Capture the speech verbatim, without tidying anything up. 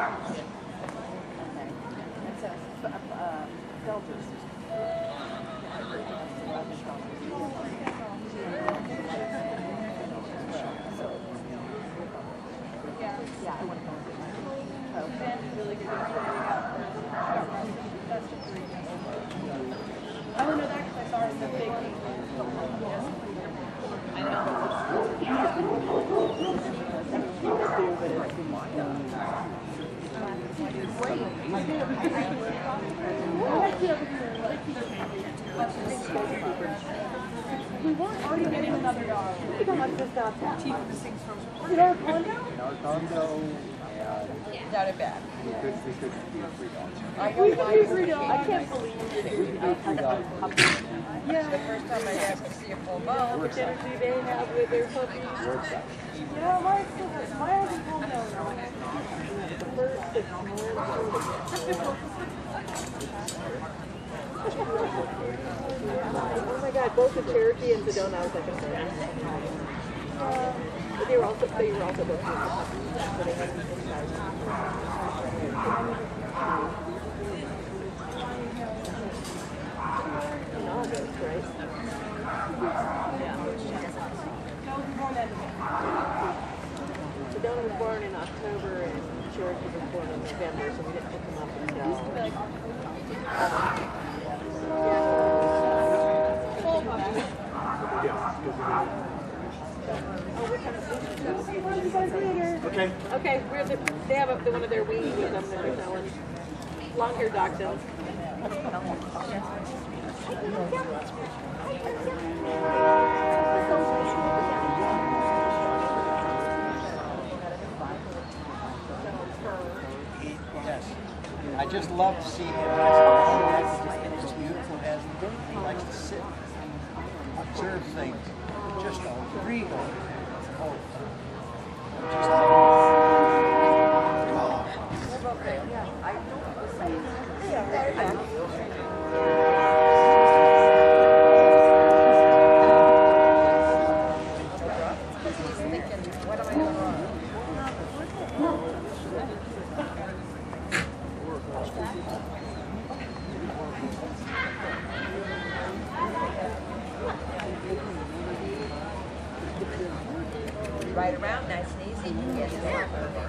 I don't know that because I saw it in the big game. I know. We weren't already getting another dog. I think how much this dog has. Is our condo? Our condo. Not a bad. We could, we could be three dogs. I We don't could mind be three dogs. I can't believe it. Three dogs. Yeah. The first time I got to see a full bone. How much energy they have with their puppies. We're excited. Yeah, mine still has. Mine hasn't calmed down now. The first six Oh my God, both the Cherokee and Sedona, I was like, okay. Uh, but they were also, they were also both so they had inside. In August, right? Yeah. Sedona was born in October and Cherokee was born in November, so we didn't pick them up until... Okay. Okay, we're the, they have a, the, one of their wings with them that they're selling. Long-haired dachshunds. Yes. I just love to see him. He's beautiful as he likes to sit, observe things. Just a real oh, just right around nice and easy. You can get it.